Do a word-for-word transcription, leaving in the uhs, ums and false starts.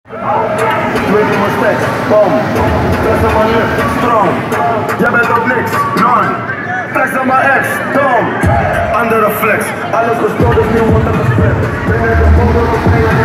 Twee mijn stek, kom. Stress aan mijn lucht, strong. Jij bent op niks, run. Flex aan mijn ex, dom. Andere flex, alles gestoord is nu wordt het gesprek. Ben ik de moeder of ben